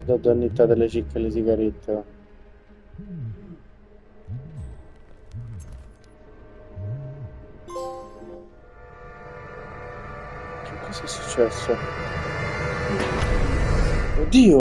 Da donnetta delle cicche alle sigarette. Che cosa è successo? Oddio!